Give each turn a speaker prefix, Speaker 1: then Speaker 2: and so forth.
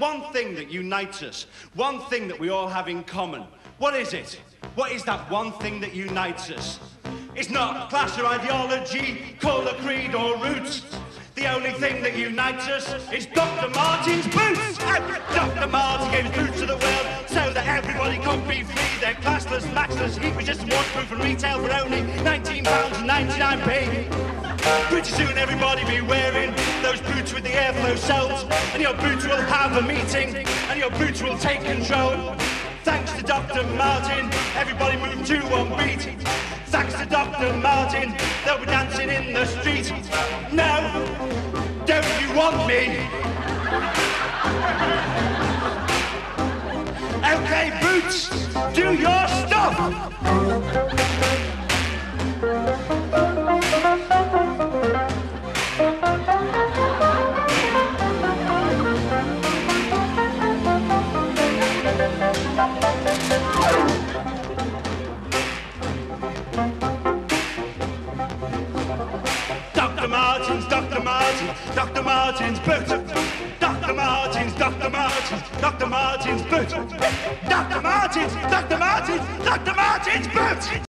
Speaker 1: one thing that unites us, one thing that we all have in common. What is it? What is that one thing that unites us? It's not class or ideology, colour, creed or roots. The only thing that unites us is Dr. Martens boots. Dr. Martens gave his boots to the world so that everybody could be free. They're classless, matchless, heat resistant, waterproof and retail for only £19.99p. Pretty soon everybody be wearing those boots with the airflow soles, and your boots will have a meeting, and your boots will take control. Thanks to Dr. Martin, everybody move to one beat. Thanks to Dr. Martin, they'll be dancing in the street. No, don't you want me? Okay, boots, do your stuff. Dr. Martens, Dr. Martens, Dr. Martens boots. Dr. Martens, Dr. Martens, Dr. Martens boots. Dr. Martens, Dr. Martens, Dr. Martens boots.